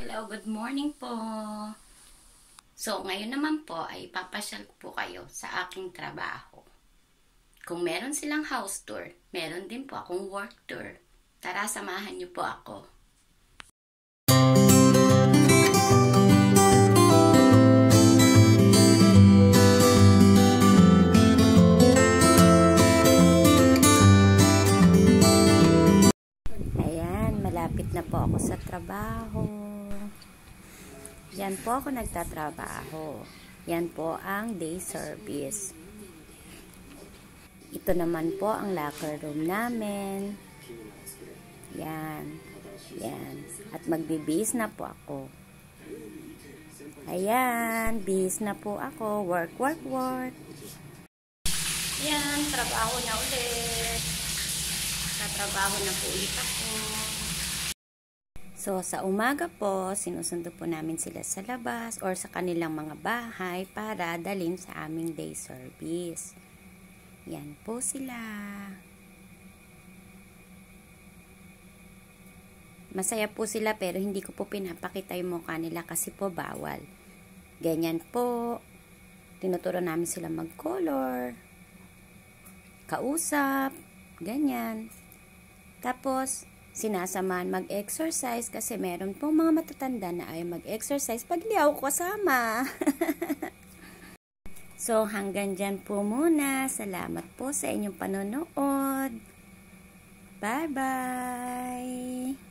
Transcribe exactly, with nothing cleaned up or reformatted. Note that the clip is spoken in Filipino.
Hello, good morning po. So, ngayon naman po ay papasyal ko po kayo sa aking trabaho. Kung meron silang house tour, meron din po akong work tour. Tara, samahan niyo po ako. Ayan, malapit na po ako sa trabaho. Yan po ako nagtatrabaho. Yan po ang day service. Ito naman po ang locker room namin. Yan. Yan. At magbibihis na po ako. Ayan, bihis na po ako. Work, work, work. Yan, trabaho na ulit. Tatrabaho na po ulit ako. So, sa umaga po, sinusundo po namin sila sa labas or sa kanilang mga bahay para dalhin sa aming day service. Yan po sila. Masaya po sila pero hindi ko po pinapakita yung mukha nila kasi po bawal. Ganyan po. Tinuturo namin sila mag-color, kausap, ganyan. Tapos, sinasamahan mag-exercise kasi meron pong mga matatanda na ayaw mag-exercise pag di ako kasama. So, hanggang dyan po muna. Salamat po sa inyong panonood. Bye-bye!